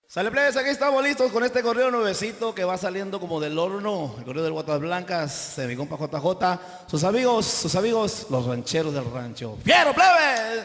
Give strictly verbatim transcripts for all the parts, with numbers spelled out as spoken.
Sale plebes, aquí estamos listos con este correo nuevecito que va saliendo como del horno, el correo del Guatas Blancas, de mi compa J J, sus amigos, sus amigos, los rancheros del rancho. ¡Fiero, plebes!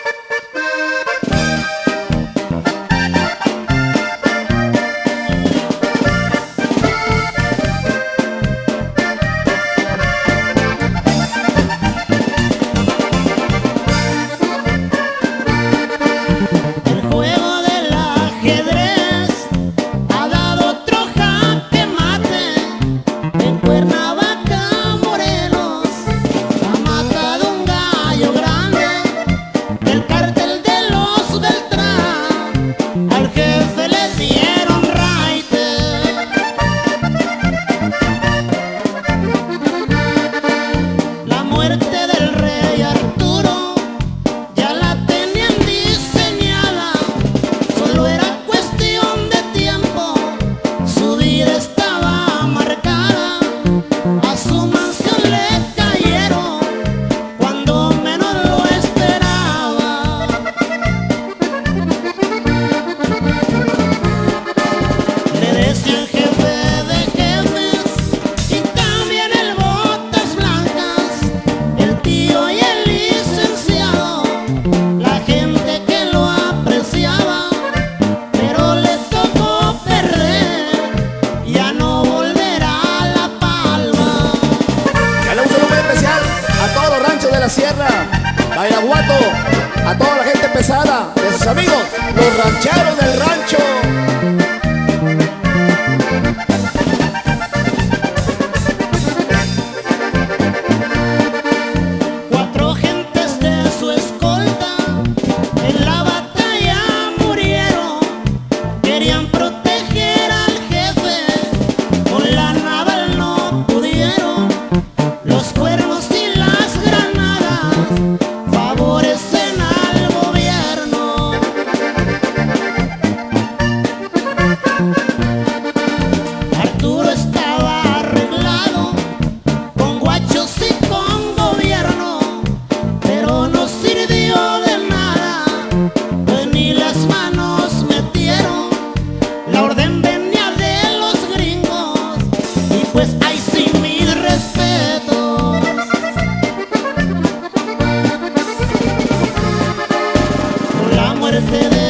Sierra, Bairaguato, a toda la gente pesada, de sus amigos, los rancheros del rancho. Cuatro gentes de su escolta en la batalla murieron, querían proteger al jefe, con la naval no pudieron, los cuervos y las granadas favorecen al gobierno. Arturo estaba arreglado con guachos y con gobierno, pero no sirvió de nada, pues ni las manos metieron. La orden venía de los gringos y pues ahí sí mis respetos. La muerte de